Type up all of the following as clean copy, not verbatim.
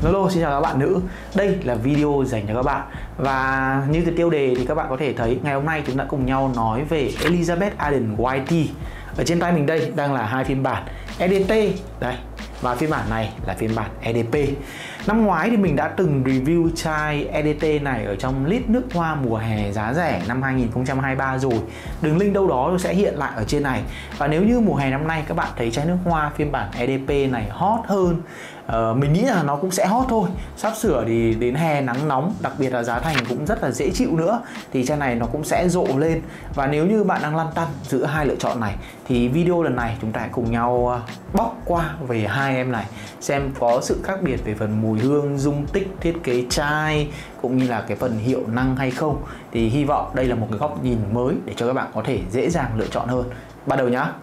Hello, xin chào các bạn nữ. Đây là video dành cho các bạn. Và như cái tiêu đề thì các bạn có thể thấy ngày hôm nay chúng ta cùng nhau nói về Elizabeth Arden YT. Ở trên tay mình đây đang là hai phiên bản EDT đây, và phiên bản này là phiên bản EDP. Năm ngoái thì mình đã từng review chai EDT này ở trong list nước hoa mùa hè giá rẻ năm 2023 rồi. Đường link đâu đó sẽ hiện lại ở trên này. Và nếu như mùa hè năm nay các bạn thấy chai nước hoa phiên bản EDP này hot hơn, mình nghĩ là nó cũng sẽ hot thôi. Sắp sửa thì đến hè nắng nóng, đặc biệt là giá thành cũng rất là dễ chịu nữa, thì chai này nó cũng sẽ rộ lên. Và nếu như bạn đang lăn tăn giữa hai lựa chọn này thì video lần này chúng ta hãy cùng nhau bóc qua về hai em này, xem có sự khác biệt về phần mùi hương, dung tích, thiết kế chai cũng như là cái phần hiệu năng hay không. Thì hy vọng đây là một cái góc nhìn mới để cho các bạn có thể dễ dàng lựa chọn hơn. Bắt đầu nhá.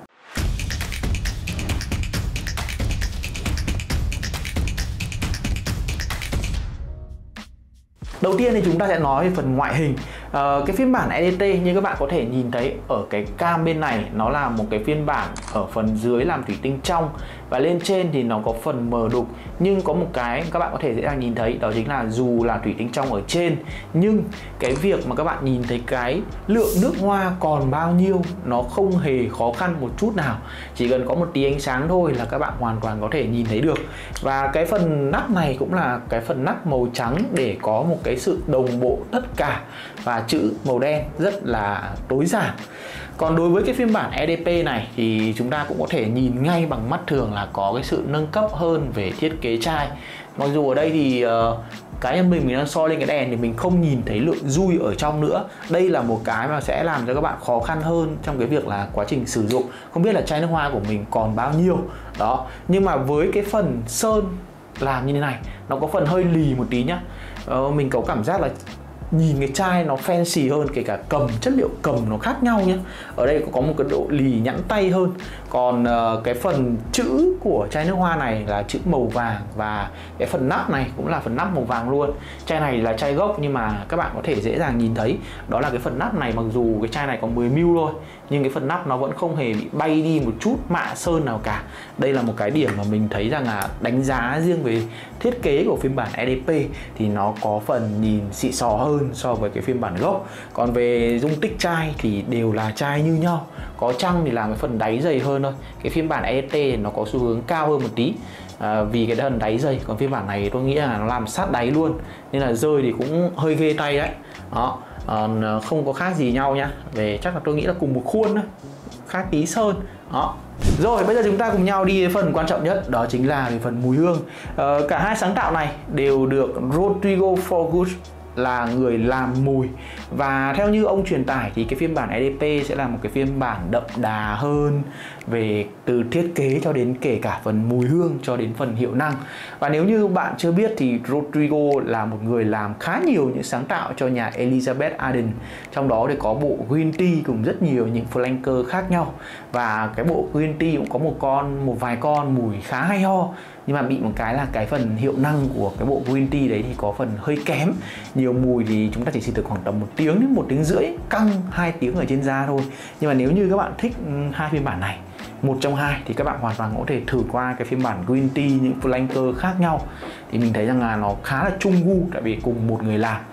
Đầu tiên thì chúng ta sẽ nói về phần ngoại hình. Cái phiên bản EDT như các bạn có thể nhìn thấy ở cái cam bên này, nó là một cái phiên bản ở phần dưới làm thủy tinh trong và lên trên thì nó có phần mờ đục. Nhưng có một cái các bạn có thể dễ dàng nhìn thấy, đó chính là dù là thủy tinh trong ở trên, nhưng cái việc mà các bạn nhìn thấy cái lượng nước hoa còn bao nhiêu nó không hề khó khăn một chút nào. Chỉ cần có một tí ánh sáng thôi là các bạn hoàn toàn có thể nhìn thấy được. Và cái phần nắp này cũng là cái phần nắp màu trắng để có một cái sự đồng bộ tất cả, và chữ màu đen rất là tối giản. Còn đối với cái phiên bản EDP này thì chúng ta cũng có thể nhìn ngay bằng mắt thường là có cái sự nâng cấp hơn về thiết kế chai. Mặc dù ở đây thì cá nhân mình đang soi lên cái đèn thì mình không nhìn thấy lượng dui ở trong nữa. Đây là một cái mà sẽ làm cho các bạn khó khăn hơn trong cái việc là quá trình sử dụng. Không biết là chai nước hoa của mình còn bao nhiêu đó. Nhưng mà với cái phần sơn làm như thế này, nó có phần hơi lì một tí nhá. Mình có cảm giác là nhìn cái chai nó fancy hơn, kể cả cầm, chất liệu cầm nó khác nhau nhé. Ở đây có một cái độ lì nhẵn tay hơn. Còn cái phần chữ của chai nước hoa này là chữ màu vàng, và cái phần nắp này cũng là phần nắp màu vàng luôn. Chai này là chai gốc nhưng mà các bạn có thể dễ dàng nhìn thấy, đó là cái phần nắp này, mặc dù cái chai này có 10ml thôi, nhưng cái phần nắp nó vẫn không hề bị bay đi một chút mạ sơn nào cả. Đây là một cái điểm mà mình thấy rằng là đánh giá riêng về thiết kế của phiên bản EDP thì nó có phần nhìn xịn sò hơn so với cái phiên bản gốc. Còn về dung tích chai thì đều là chai như nhau, có chăng thì làm cái phần đáy dày hơn thôi. Cái phiên bản EDT nó có xu hướng cao hơn một tí vì cái phần đáy dày, còn phiên bản này tôi nghĩ là nó làm sát đáy luôn, nên là rơi thì cũng hơi ghê tay đấy. Đó, không có khác gì nhau nhá. Về chắc là tôi nghĩ là cùng một khuôn thôi, khác tí sơn. Đó. Rồi bây giờ chúng ta cùng nhau đi đến phần quan trọng nhất, đó chính là về phần mùi hương. Cả hai sáng tạo này đều được Rodrigo Forgut là người làm mùi, và theo như ông truyền tải thì cái phiên bản EDP sẽ là một cái phiên bản đậm đà hơn về từ thiết kế cho đến kể cả phần mùi hương cho đến phần hiệu năng. Và nếu như bạn chưa biết thì Rodrigo là một người làm khá nhiều những sáng tạo cho nhà Elizabeth Arden, trong đó thì có bộ Green Tea cùng rất nhiều những flanker khác nhau. Và cái bộ Green Tea cũng có một vài con mùi khá hay ho, nhưng mà bị một cái là cái phần hiệu năng của cái bộ Green Tea đấy thì có phần hơi kém. Nhiều mùi thì chúng ta chỉ xịt được khoảng tầm 1 tiếng đến 1 tiếng rưỡi, căng 2 tiếng ở trên da thôi. Nhưng mà nếu như các bạn thích hai phiên bản này, một trong hai, thì các bạn hoàn toàn có thể thử qua cái phiên bản Green Tea, những flanker khác nhau. Thì mình thấy rằng là nó khá là chung gu, tại vì cùng một người làm.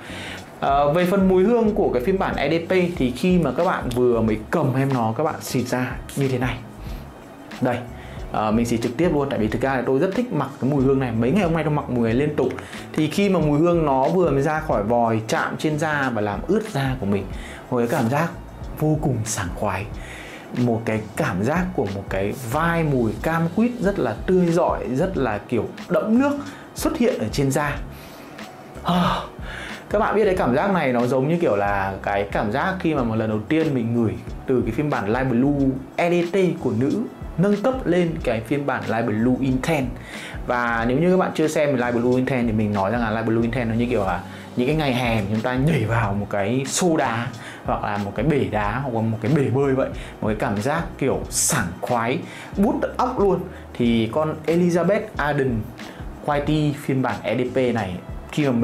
Về phần mùi hương của cái phiên bản EDP thì khi mà các bạn vừa mới cầm em nó, các bạn xịt ra như thế này. Đây, mình xịt trực tiếp luôn, tại vì thực ra là tôi rất thích mặc cái mùi hương này. Mấy ngày hôm nay tôi mặc mùi này liên tục. Thì khi mà mùi hương nó vừa mới ra khỏi vòi, chạm trên da và làm ướt da của mình, một cái cảm giác vô cùng sảng khoái. Một cái cảm giác của một cái vai mùi cam quýt rất là tươi rọi, rất là kiểu đẫm nước xuất hiện ở trên da. Các bạn biết cái cảm giác này nó giống như kiểu là cái cảm giác khi mà một lần đầu tiên mình ngửi từ cái phiên bản Light Blue EDT của nữ nâng cấp lên cái phiên bản Light Blue Intense. Và nếu như các bạn chưa xem Light Blue Intense thì mình nói rằng là Light Blue Intense nó như kiểu là những cái ngày hè chúng ta nhảy vào một cái xô đá hoặc là một cái bể đá hoặc là một cái bể bơi vậy, một cái cảm giác kiểu sảng khoái bút tận óc luôn. Thì con Elizabeth Arden YT phiên bản EDP này, khi mà mình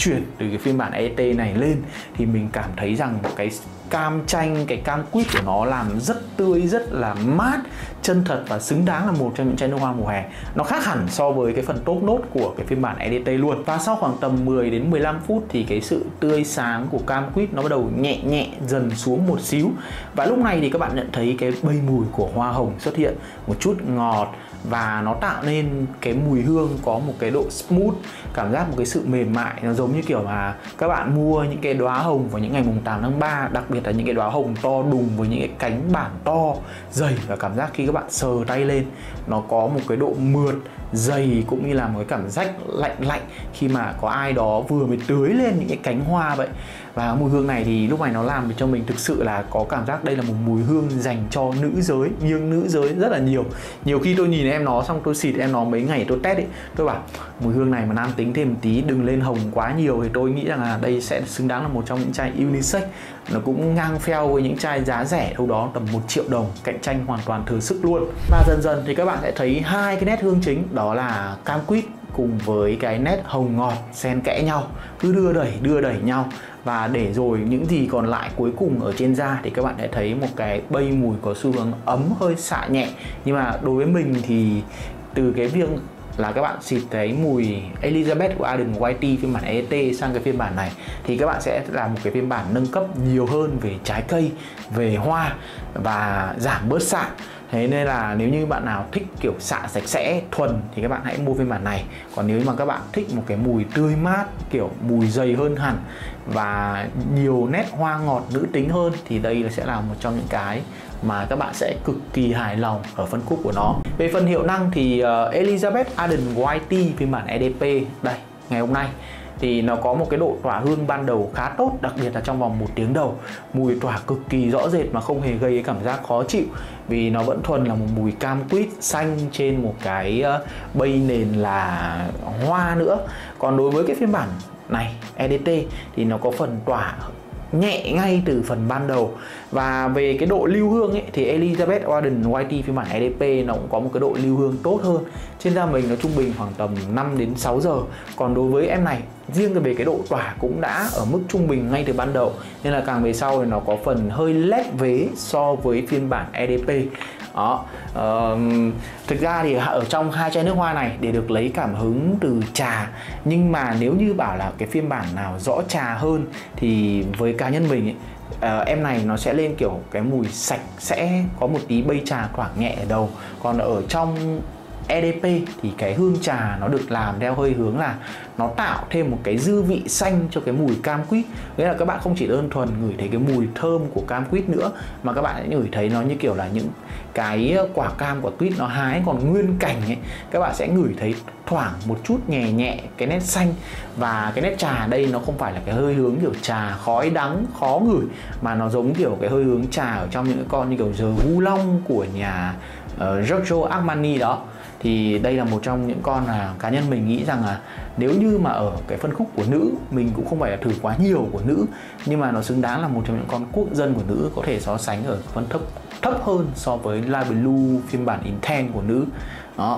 chuyển từ cái phiên bản EDT này lên thì mình cảm thấy rằng cái cam chanh, cái cam quýt của nó làm rất tươi, rất là mát, chân thật và xứng đáng là một trong những chai nước hoa mùa hè. Nó khác hẳn so với cái phần top nốt của cái phiên bản EDT luôn. Và sau khoảng tầm 10 đến 15 phút thì cái sự tươi sáng của cam quýt nó bắt đầu nhẹ nhẹ dần xuống một xíu. Và lúc này thì các bạn nhận thấy cái bay mùi của hoa hồng xuất hiện, một chút ngọt và nó tạo nên cái mùi hương có một cái độ smooth, cảm giác một cái sự mềm mại. Nó giống như kiểu mà các bạn mua những cái đóa hồng vào những ngày mùng 8 tháng 3, đặc biệt là những cái đóa hồng to đùng với những cái cánh bản to, dày, và cảm giác khi các bạn sờ tay lên nó có một cái độ mượt, dày, cũng như là một cái cảm giác lạnh lạnh khi mà có ai đó vừa mới tưới lên những cái cánh hoa vậy. Và mùi hương này thì lúc này nó làm cho mình thực sự là có cảm giác đây là một mùi hương dành cho nữ giới, nhưng nữ giới rất là nhiều. Nhiều khi tôi nhìn em nó xong tôi xịt em nó mấy ngày tôi test ấy, tôi bảo mùi hương này mà nam tính thêm một tí, đừng lên hồng quá nhiều, thì tôi nghĩ rằng là đây sẽ xứng đáng là một trong những chai unisex. Nó cũng ngang pheo với những chai giá rẻ đâu đó tầm 1 triệu đồng, cạnh tranh hoàn toàn thừa sức luôn. Và dần dần thì các bạn sẽ thấy hai cái nét hương chính, đó là cam quýt cùng với cái nét hồng ngọt xen kẽ nhau, cứ đưa đẩy nhau. Và để rồi những gì còn lại cuối cùng ở trên da thì các bạn sẽ thấy một cái bay mùi có xu hướng ấm, hơi xạ nhẹ. Nhưng mà đối với mình thì từ cái việc là các bạn xịt cái mùi Elizabeth của Arden Whiteley phiên bản EDT sang cái phiên bản này thì các bạn sẽ làm một cái phiên bản nâng cấp nhiều hơn về trái cây, về hoa và giảm bớt xạ. Thế nên là nếu như bạn nào thích kiểu xạ sạch sẽ, thuần thì các bạn hãy mua phiên bản này. Còn nếu mà các bạn thích một cái mùi tươi mát, kiểu mùi dày hơn hẳn và nhiều nét hoa ngọt nữ tính hơn thì đây sẽ là một trong những cái mà các bạn sẽ cực kỳ hài lòng ở phân khúc của nó. Về phần hiệu năng thì Elizabeth Arden Whiteley phiên bản EDP đây ngày hôm nay thì nó có một cái độ tỏa hương ban đầu khá tốt, đặc biệt là trong vòng 1 tiếng đầu. Mùi tỏa cực kỳ rõ rệt mà không hề gây cái cảm giác khó chịu, vì nó vẫn thuần là một mùi cam quýt xanh trên một cái bay nền là hoa nữa. Còn đối với cái phiên bản này EDT thì nó có phần tỏa nhẹ ngay từ phần ban đầu. Và về cái độ lưu hương ấy thì Elizabeth Arden Whiteley phiên bản EDP nó cũng có một cái độ lưu hương tốt hơn. Trên da mình nó trung bình khoảng tầm 5 đến 6 giờ. Còn đối với em này, riêng về cái độ tỏa cũng đã ở mức trung bình ngay từ ban đầu, nên là càng về sau thì nó có phần hơi lép vế so với phiên bản EDP. Đó. Thực ra thì ở trong hai chai nước hoa này để được lấy cảm hứng từ trà, nhưng mà nếu như bảo là cái phiên bản nào rõ trà hơn thì với cá nhân mình ấy, em này nó sẽ lên kiểu cái mùi sạch sẽ, có một tí bay trà thoảng nhẹ ở đầu. Còn ở trong EDP thì cái hương trà nó được làm theo hơi hướng là nó tạo thêm một cái dư vị xanh cho cái mùi cam quýt. Nghĩa là các bạn không chỉ đơn thuần ngửi thấy cái mùi thơm của cam quýt nữa, mà các bạn ngửi thấy nó như kiểu là những cái quả cam của quýt nó hái còn nguyên cành ấy. Các bạn sẽ ngửi thấy thoảng một chút nhẹ nhẹ cái nét xanh. Và cái nét trà đây nó không phải là cái hơi hướng kiểu trà khói đắng khó ngửi, mà nó giống kiểu cái hơi hướng trà ở trong những cái con như kiểu giờ Oolong của nhà Giorgio Armani đó. Thì đây là một trong những con là cá nhân mình nghĩ rằng là nếu như mà ở cái phân khúc của nữ, mình cũng không phải là thử quá nhiều của nữ, nhưng mà nó xứng đáng là một trong những con quốc dân của nữ, có thể so sánh ở phân thấp hơn so với La Blue phiên bản Intense của nữ. Đó.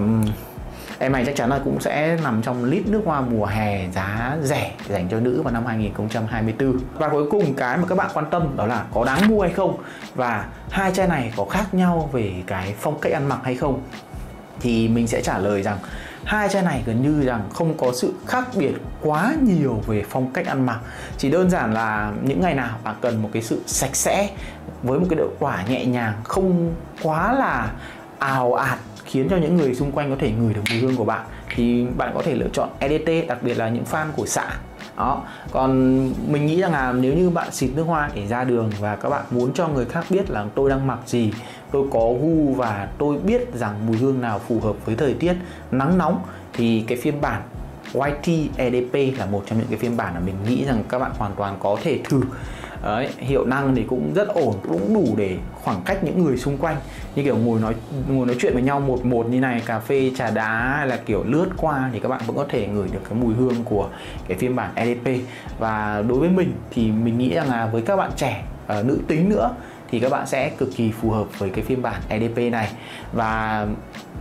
Em này chắc chắn là cũng sẽ nằm trong list nước hoa mùa hè giá rẻ dành cho nữ vào năm 2024. Và cuối cùng cái mà các bạn quan tâm đó là có đáng mua hay không, và hai chai này có khác nhau về cái phong cách ăn mặc hay không. Thì mình sẽ trả lời rằng hai chai này gần như rằng không có sự khác biệt quá nhiều về phong cách ăn mặc. Chỉ đơn giản là những ngày nào bạn cần một cái sự sạch sẽ với một cái độ tỏa nhẹ nhàng, không quá là ào ạt khiến cho những người xung quanh có thể ngửi được mùi hương của bạn, thì bạn có thể lựa chọn EDT, đặc biệt là những fan của xạ. Đó. Còn mình nghĩ rằng là nếu như bạn xịt nước hoa để ra đường và các bạn muốn cho người khác biết là tôi đang mặc gì, tôi có gu và tôi biết rằng mùi hương nào phù hợp với thời tiết nắng nóng, thì cái phiên bản YT EDP là một trong những cái phiên bản mà mình nghĩ rằng các bạn hoàn toàn có thể thử. Đấy, hiệu năng thì cũng rất ổn, cũng đủ để khoảng cách những người xung quanh, như kiểu ngồi nói chuyện với nhau một như này, cà phê trà đá hay là kiểu lướt qua, thì các bạn vẫn có thể ngửi được cái mùi hương của cái phiên bản EDP. Và đối với mình thì mình nghĩ rằng là với các bạn trẻ nữ tính nữa thì các bạn sẽ cực kỳ phù hợp với cái phiên bản EDP này. Và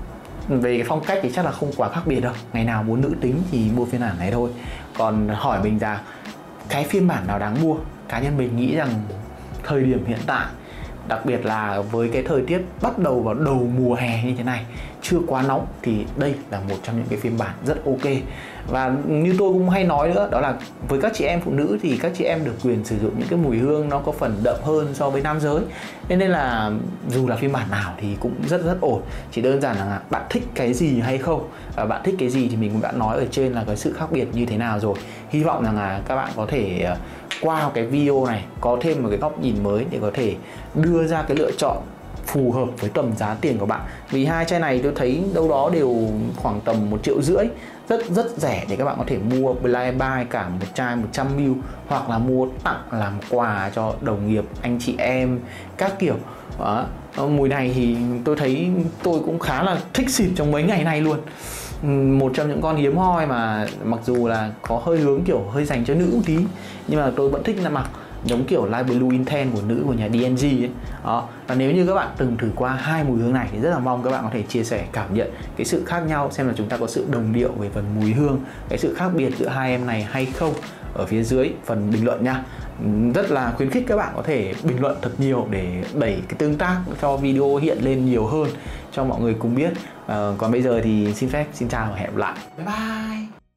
về cái phong cách thì chắc là không quá khác biệt đâu, ngày nào muốn nữ tính thì mua phiên bản này thôi. Còn hỏi mình rằng cái phiên bản nào đáng mua, cá nhân mình nghĩ rằng thời điểm hiện tại, đặc biệt là với cái thời tiết bắt đầu vào đầu mùa hè như thế này, chưa quá nóng, thì đây là một trong những cái phiên bản rất ok. Và như tôi cũng hay nói nữa, đó là với các chị em phụ nữ thì các chị em được quyền sử dụng những cái mùi hương nó có phần đậm hơn so với nam giới. Nên là dù là phiên bản nào thì cũng rất ổn. Chỉ đơn giản là bạn thích cái gì hay không, và bạn thích cái gì thì mình cũng đã nói ở trên là cái sự khác biệt như thế nào rồi. Hy vọng rằng là các bạn có thể qua cái video này có thêm một cái góc nhìn mới để có thể đưa ra cái lựa chọn phù hợp với tầm giá tiền của bạn. Vì hai chai này tôi thấy đâu đó đều khoảng tầm 1,5 triệu, rất rẻ để các bạn có thể mua blind buy cả một chai 100ml, hoặc là mua tặng làm quà cho đồng nghiệp, anh chị em các kiểu. Đó. Mùi này thì tôi thấy tôi cũng khá là thích xịt trong mấy ngày nay luôn. Một trong những con hiếm hoi mà mặc dù là có hơi hướng kiểu hơi dành cho nữ một tí, nhưng mà tôi vẫn thích là mặc giống kiểu Light Blue Intense của nữ của nhà DNG ấy. Đó. Và nếu như các bạn từng thử qua hai mùi hương này thì rất là mong các bạn có thể chia sẻ cảm nhận cái sự khác nhau, xem là chúng ta có sự đồng điệu về phần mùi hương, cái sự khác biệt giữa hai em này hay không ở phía dưới phần bình luận nha. Rất là khuyến khích các bạn có thể bình luận thật nhiều để đẩy cái tương tác cho video hiện lên nhiều hơn cho mọi người cùng biết. Còn bây giờ thì xin phép xin chào và hẹn gặp lại. Bye bye.